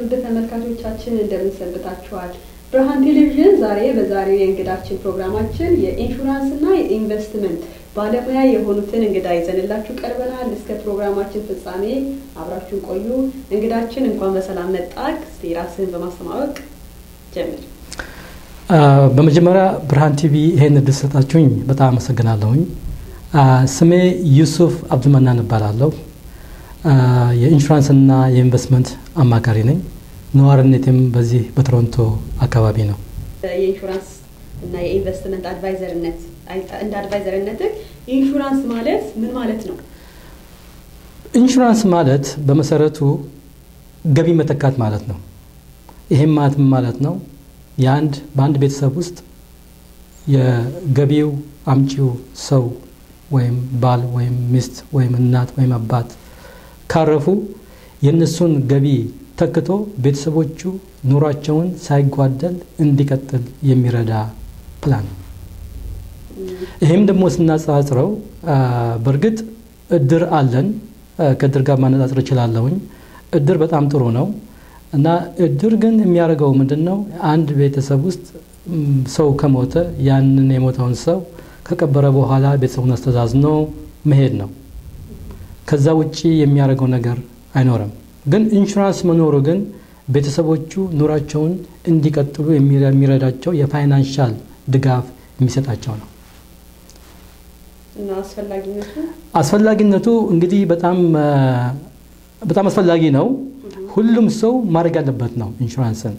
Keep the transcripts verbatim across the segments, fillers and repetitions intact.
ውድ ተመልካቾቻችን እንደምን ሰንብታችኋል? ብርሃን ቴሌቪዥን ዛሬ በዛሬው የእንግዳችን ፕሮግራማችን የኢንሹራንስ እና የኢንቨስትመንት ባለሙያ የሆኑትን እንግዳ ይዘንላችሁ ቀርበናል። እስከ ፕሮግራማችን ፍጻሜ አብራችሁን ቆዩ። እንግዳችን እንኳን በሰላም መጣክ። እስቲ ራስህን በማስተዋወቅ ጀምር። በመጀመሪያ ብርሃን ቲቪ ይሄን እድል ሰጣችሁኝ በጣም አመሰግናለሁኝ። ስሜ ዩሱፍ አብዱልመናን እባላለሁ። የኢንሹራንስ እና የኢንቨስትመንት አማካሪ ነኝ። ነዋሪነቴም በዚህ በቶሮንቶ አካባቢ ነው። የኢንሹራንስ እና የኢንቨስትመንት አድቫይዘርነት እንደ አድቫይዘርነት ኢንሹራንስ ማለት ምን ማለት ነው? ኢንሹራንስ ማለት በመሰረቱ ገቢ መተካት ማለት ነው። ይሄም ማለት ማለት ነው ያንድ በአንድ ቤተሰብ ውስጥ የገቢው አምጪው ሰው ወይም ባል ወይም ሚስት ወይም እናት ወይም አባት ካረፉ የነሱን ገቢ ተክቶ ቤተሰቦቹ ኑሯቸውን ሳይጓደል እንዲቀጥል የሚረዳ ፕላን። ይሄም ደግሞ ስናጻጽረው በርግጥ እድር አለን ከእድር ጋር ማነጻጸር ይችላልኝ። እድር በጣም ጥሩ ነው እና እድር ግን የሚያደርገው ምንድነው አንድ ቤተሰብ ውስጥ ሰው ከሞተ ያንን የሞተውን ሰው ከቀበረ በኋላ ቤተሰቡን አስተዛዝኖ መሄድ ነው። ከዛ ውጪ የሚያደርገው ነገር አይኖርም። ግን ኢንሹራንስ መኖሩ ግን ቤተሰቦቹ ኑራቸውን እንዲቀጥሉ የሚረዳቸው የፋይናንሻል ድጋፍ የሚሰጣቸው ነው። እና አስፈላጊነቱ አስፈላጊነቱ እንግዲህ በጣም በጣም አስፈላጊ ነው። ሁሉም ሰው ማድረግ ያለበት ነው ኢንሹራንስን።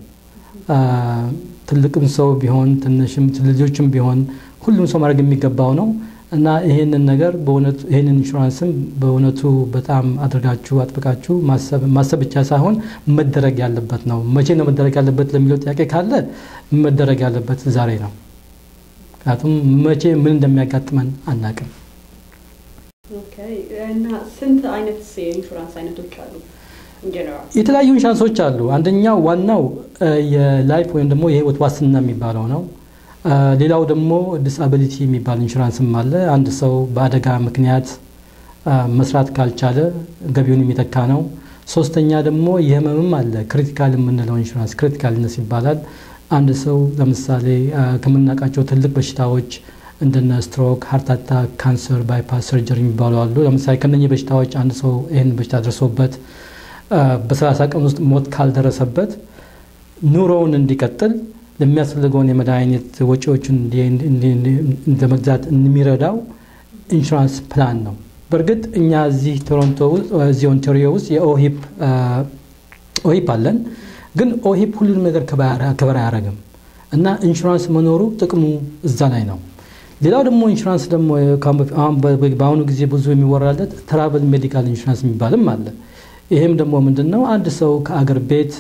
ትልቅም ሰው ቢሆን ትንሽም ልጆችም ቢሆን ሁሉም ሰው ማድረግ የሚገባው ነው እና ይሄንን ነገር በእውነቱ ይሄንን ኢንሹራንስም በእውነቱ በጣም አድርጋችሁ አጥብቃችሁ ማሰብ ማሰብ ብቻ ሳይሆን መደረግ ያለበት ነው። መቼ ነው መደረግ ያለበት ለሚለው ጥያቄ ካለ መደረግ ያለበት ዛሬ ነው። ምክንያቱም መቼ ምን እንደሚያጋጥመን አናውቅም። ኦኬ እና ስንት አይነት የኢንሹራንስ አይነቶች አሉ? ኢንጀነራል የተለያዩ ኢንሹራንሶች አሉ። አንደኛው ዋናው የላይፍ ወይም ደግሞ የህይወት ዋስትና የሚባለው ነው። ሌላው ደግሞ ዲስአቢሊቲ የሚባል ኢንሹራንስም አለ። አንድ ሰው በአደጋ ምክንያት መስራት ካልቻለ ገቢውን የሚተካ ነው። ሶስተኛ ደግሞ የህመምም አለ። ክሪቲካል የምንለው ኢንሹራንስ ክሪቲካልነስ ይባላል። አንድ ሰው ለምሳሌ ከመናቃቸው ትልቅ በሽታዎች እንደነ ስትሮክ፣ ሃርት አታክ፣ ካንሰር፣ ባይፓስ ሰርጀሪ የሚባሉ አሉ። ለምሳሌ ከነኚህ በሽታዎች አንድ ሰው ይሄን በሽታ ደርሶበት በ30 ቀን ውስጥ ሞት ካልደረሰበት ኑሮውን እንዲቀጥል ለሚያስፈልገው የመድኃኒት ወጪዎችን እንደመግዛት የሚረዳው ኢንሹራንስ ፕላን ነው። በርግጥ እኛ እዚህ ቶሮንቶ እዚህ ኦንታሪዮ ውስጥ የኦሂፕ ኦሂፕ አለን። ግን ኦሂፕ ሁሉንም ነገር ከበራ ያረጋም እና ኢንሹራንስ መኖሩ ጥቅሙ እዛ ላይ ነው። ሌላው ደግሞ ኢንሹራንስ ደግሞ በአሁኑ ጊዜ ብዙ የሚወራለት ትራቨል ሜዲካል ኢንሹራንስ የሚባልም አለ። ይሄም ደግሞ ምንድነው አንድ ሰው ከአገር ቤት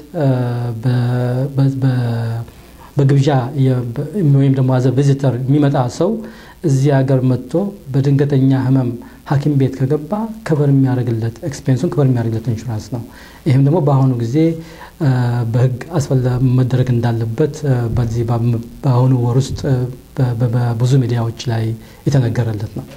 በግብዣ ወይም ደግሞ አዘ ቪዚተር የሚመጣ ሰው እዚህ ሀገር መጥቶ በድንገተኛ ህመም ሐኪም ቤት ከገባ ከቨር የሚያደርግለት ኤክስፔንሱን ከቨር የሚያደርግለት ኢንሹራንስ ነው። ይሄም ደግሞ በአሁኑ ጊዜ በህግ አስፈላጊ መደረግ እንዳለበት በዚህ በአሁኑ ወር ውስጥ በብዙ ሚዲያዎች ላይ የተነገረለት ነው።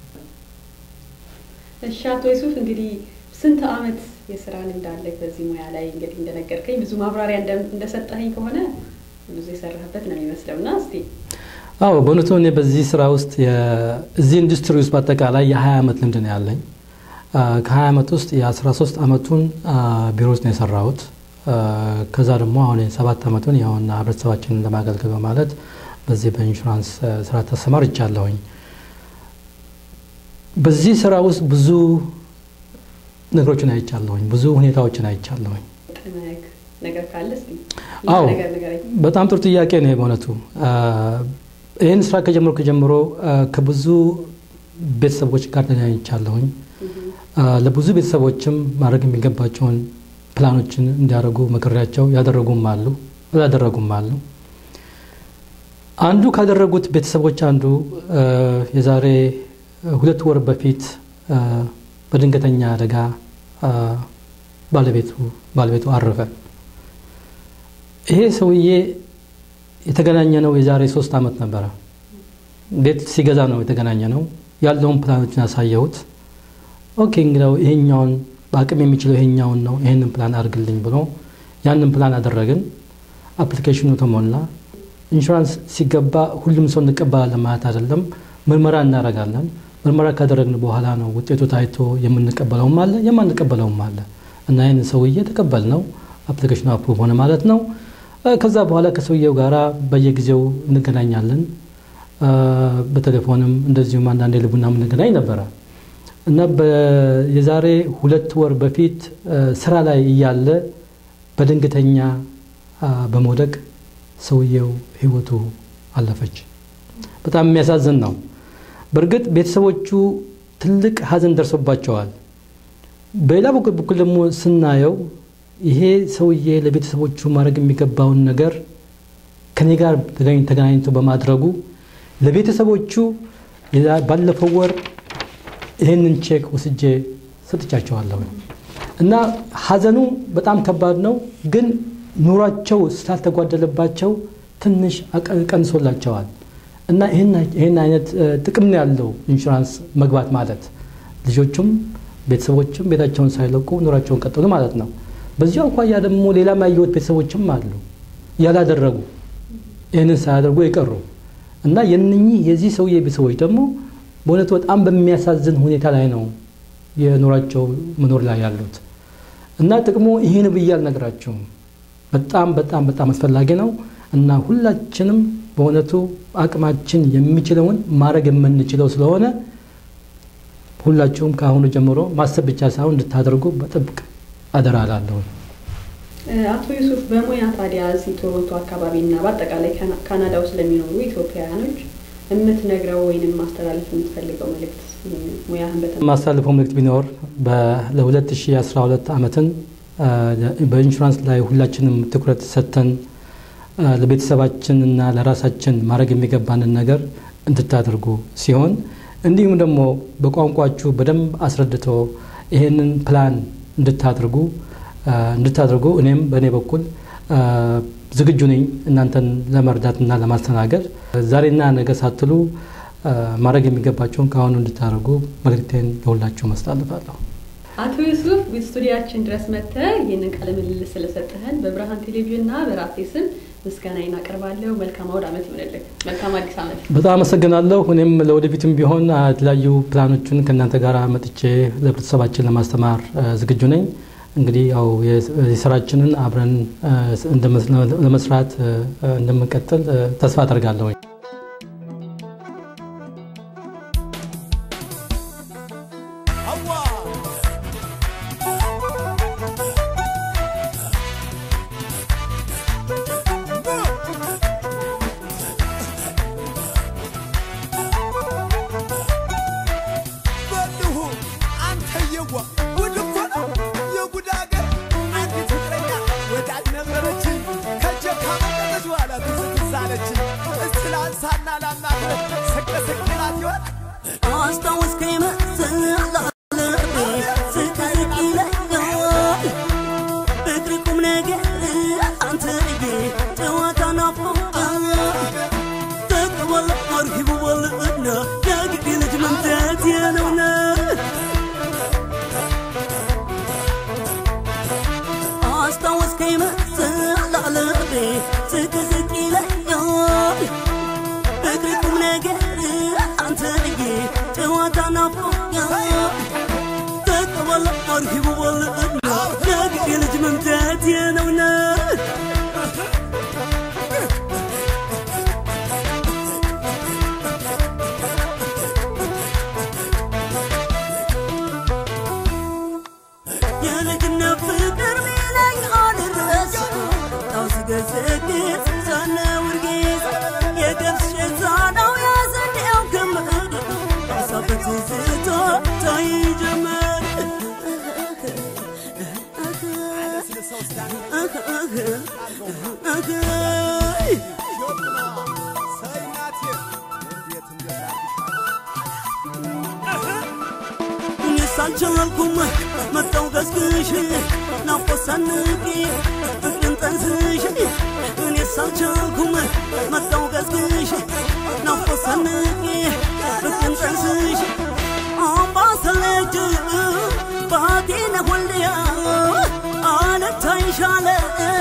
እሺ አቶ ዩሱፍ እንግዲህ ስንት አመት የሥራ ልምድ አለህ በዚህ ሙያ ላይ? እንግዲህ እንደነገርከኝ ብዙ ማብራሪያ እንደሰጠኸኝ ከሆነ ብዙ የሰራህበት ነው የሚመስለውና እስቲ አዎ በእውነቱ እኔ በዚህ ስራ ውስጥ የዚህ ኢንዱስትሪ ውስጥ በአጠቃላይ የ20 አመት ልምድ ነው ያለኝ። ከ20 አመት ውስጥ የ13 አመቱን ቢሮ ውስጥ ነው የሰራሁት። ከዛ ደግሞ አሁን ሰባት አመቱን ያውና ህብረተሰባችንን ለማገልገል በማለት በዚህ በኢንሹራንስ ስራ ተሰማርቻለሁኝ። በዚህ ስራ ውስጥ ብዙ ነገሮችን አይቻለሁኝ፣ ብዙ ሁኔታዎችን አይቻለሁኝ። ነገር ካለ እስቲ አዎ በጣም ጥሩ ጥያቄ ነው በእውነቱ። ይሄን ስራ ከጀመርኩ ጀምሮ ከብዙ ቤተሰቦች ጋር ተገናኝቻለሁኝ። ለብዙ ቤተሰቦችም ማድረግ የሚገባቸውን ፕላኖችን እንዲያደርጉ መከራቸው ያደረጉም አሉ ያደረጉም አሉ። አንዱ ካደረጉት ቤተሰቦች አንዱ የዛሬ ሁለት ወር በፊት በድንገተኛ አደጋ ባለቤቱ ባለቤቱ አረፈ። ይሄ ሰውዬ የተገናኘነው የዛሬ ሶስት አመት ነበር። ቤት ሲገዛ ነው የተገናኘነው። ያለውን ፕላኖችን አሳየሁት። ኦኬ እንግዲህ ይሄኛውን በአቅም የሚችለው ይሄኛውን ነው ይሄንን ፕላን አድርግልኝ ብሎ ያንን ፕላን አደረግን አፕሊኬሽኑ ተሞላ ኢንሹራንስ ሲገባ ሁሉም ሰው እንቀበላለን ማለት አይደለም ምርመራ እናደርጋለን ምርመራ ካደረግን በኋላ ነው ውጤቱ ታይቶ የምንቀበለው ማለት የማንቀበለው ማለት እና ይሄን ሰውዬ ተቀበልነው አፕሊኬሽኑ አፕሩቭ ሆነ ማለት ነው ከዛ በኋላ ከሰውየው ጋራ በየጊዜው እንገናኛለን በቴሌፎንም እንደዚሁም አንዳንዴ ልቡናም እንገናኝ ነበር እና የዛሬ ሁለት ወር በፊት ስራ ላይ ያለ በድንገተኛ በመውደቅ ሰውየው ህይወቱ አለፈች በጣም የሚያሳዝን ነው በርግጥ ቤተሰቦቹ ትልቅ ሀዘን ደርሶባቸዋል በሌላ በኩል ደግሞ ስናየው ይሄ ሰውዬ ለቤተሰቦቹ ማድረግ የሚገባውን ነገር ከኔ ጋር ተገናኝቶ በማድረጉ ለቤተሰቦቹ ባለፈው ወር ይሄንን ቼክ ወስጄ ሰጥቻቸዋለሁ እና ሀዘኑ በጣም ከባድ ነው ግን ኑራቸው ስላልተጓደለባቸው ትንሽ ቀንሶላቸዋል እና ይሄን ይሄን አይነት ጥቅም ነው ያለው ኢንሹራንስ መግባት ማለት ልጆቹም ቤተሰቦችም ቤታቸውን ሳይለቁ ኑራቸውን ቀጥሉ ማለት ነው በዚያው አኳያ ደግሞ ሌላ ማይወት ቤተሰቦችም አሉ ያላደረጉ ይሄንን ሳያደርጉ ይቀሩ እና የነኚህ የዚህ ሰውዬ ቤተሰቦች ደግሞ በእውነቱ በጣም በሚያሳዝን ሁኔታ ላይ ነው የኑራቸው መኖር ላይ ያሉት እና ጥቅሙ ይሄን ብያል ነግራችሁ በጣም በጣም በጣም አስፈላጊ ነው እና ሁላችንም በእውነቱ አቅማችን የሚችለውን ማድረግ የምንችለው ስለሆነ ሁላችሁም ካሁኑ ጀምሮ ማሰብ ብቻ ሳይሆን እንድታደርጉ በጥብቅ አደራላለሁ አቶ ዩሱፍ በሙያ ታዲያ እዚህ ቶሮንቶ አካባቢና በአጠቃላይ ካናዳ ውስጥ ለሚኖሩ ኢትዮጵያውያኖች የምትነግረው ወይንም ማስተላለፍ የምትፈልገው መልእክት ሙያህን በተመለከተ ማስተላለፈው መልእክት ቢኖር በ2012 ዓመትን በኢንሹራንስ ላይ ሁላችንም ትኩረት ሰጥተን ለቤተሰባችንና ለራሳችን ማድረግ የሚገባንን ነገር እንድታደርጉ ሲሆን እንዲሁም ደግሞ በቋንቋችሁ በደንብ አስረድቶ ይሄንን ፕላን እንድታደርጉ እንድታደርጉ እኔም በእኔ በኩል ዝግጁ ነኝ እናንተን ለመርዳትና ለማስተናገድ ዛሬና ነገ ሳትሉ ማድረግ የሚገባችሁን ካሁኑ እንድታደርጉ መልእክቴን ለሁላችሁ ማስተላለፋለሁ አቶ ዩሱፍ በስቱዲያችን ድረስ መጥተህ ይሄንን ቃለ ምልልስ ስለሰጠህን በብርሃን ቴሌቪዥንና በራሴ ስም ምስጋናዬን አቀርባለሁ መልካም አውድ አመት ይሁንልህ መልካም አዲስ አመት በጣም አመሰግናለሁ እኔም ለወደፊትም ቢሆን የተለያዩ ፕላኖችን ከእናንተ ጋር መጥቼ ለህብረተሰባችን ለማስተማር ዝግጁ ነኝ እንግዲህ ያው የስራችንን አብረን ለመስራት እንደምንቀጥል ተስፋ አደርጋለሁ ሳልቻልኩም መጣው ገስግሽ ናቆሰንቂ እንጠንስሽ እኔ ሳልቻልኩም መጣው ገስግሽ ናቆሰንቂ እንጠንስሽ አምባሰለች ባቲነ ሁልያ አለታይሻለ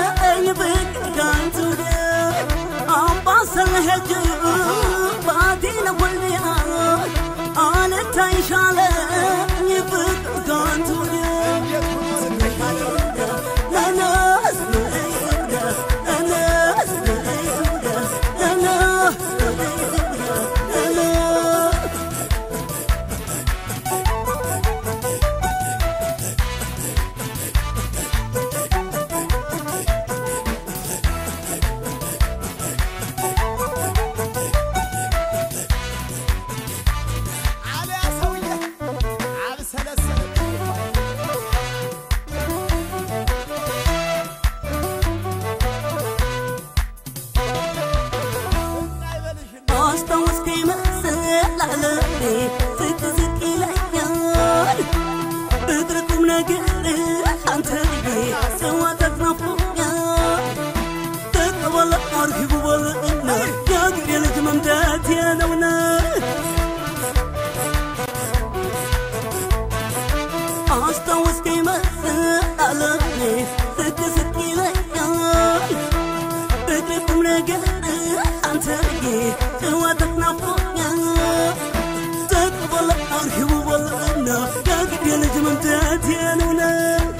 ሄጅ ባዲነ ወልያ አለ ታይሻለ ይፍቅር ጋንቱ تقبل أرحب والله يا قد يا نجم انت يا نونا